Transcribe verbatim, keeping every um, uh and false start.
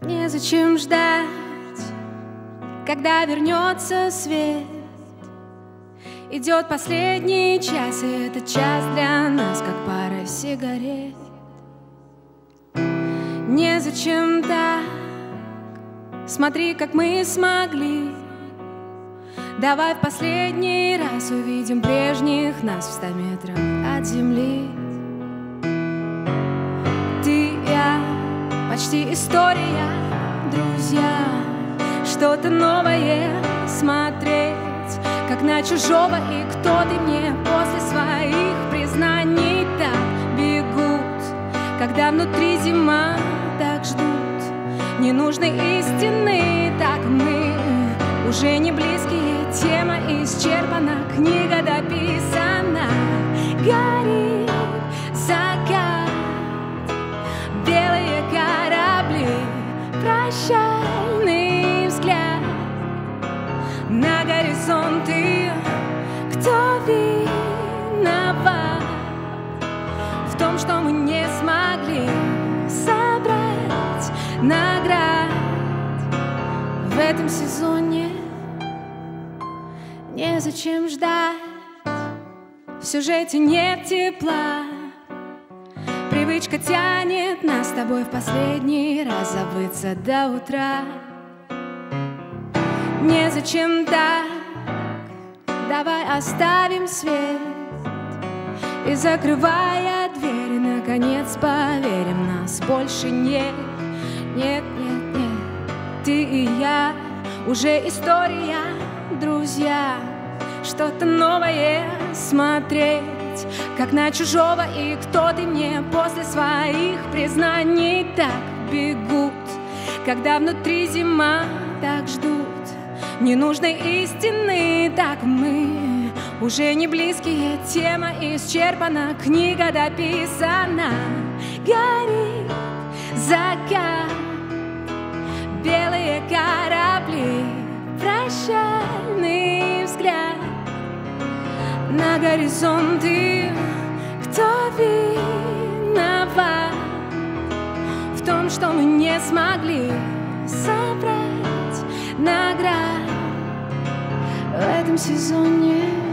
Незачем ждать, когда вернется свет. Идет последний час, и этот час для нас как пара сигарет. Незачем так, смотри, как мы смогли. Давай в последний раз увидим прежних нас в ста метрах от земли. Ты и я, почти история, друзья. Что-то новое смотреть, как на чужого. И кто ты мне после своих признаний так бегут, когда внутри зима так ждут ненужной истины. Так мы уже не близкие, тема исчерпана, книга дописана. Горит закат, белые корабли, прощальный взгляд на горизонты. Кто виноват в том, что мы не смогли собрать наград в этом сезоне? Незачем ждать, в сюжете нет тепла. Привычка тянет нас с тобой в последний раз забыться до утра. Незачем так, давай оставим свет и, закрывая двери, наконец поверим, нас больше нет. Нет, нет, нет, ты и я уже история, друзья. Что-то новое смотреть, как на чужого. И кто ты мне после своих признаний так бегут, когда внутри зима так ждут ненужной истины. Так мы уже не близкие, тема исчерпана, книга дописана. Горит закат, белые корабли, прощальный взгляд на горизонты. Кто виноват в том, что мы не смогли собрать наград в этом сезоне?